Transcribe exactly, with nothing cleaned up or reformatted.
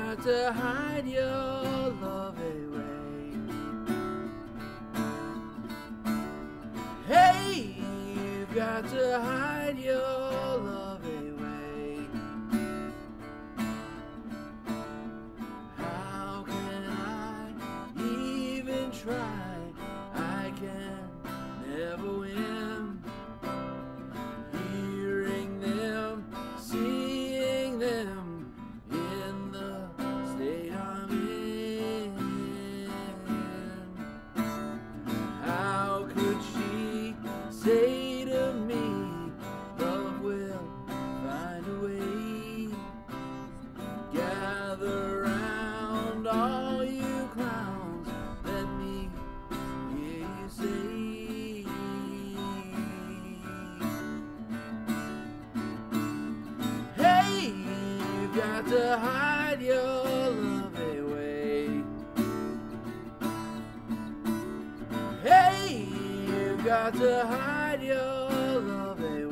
got to hide your love away. Hey, you've got to hide your love away. How can I even try? I can never win. Hearing them, seeing them in the state I'm in. How could she say to me, love will find a way? Gather round all you clowns, let me hear you say. Hey, you've got to hide your love away. Hey, you've got to hide your love away.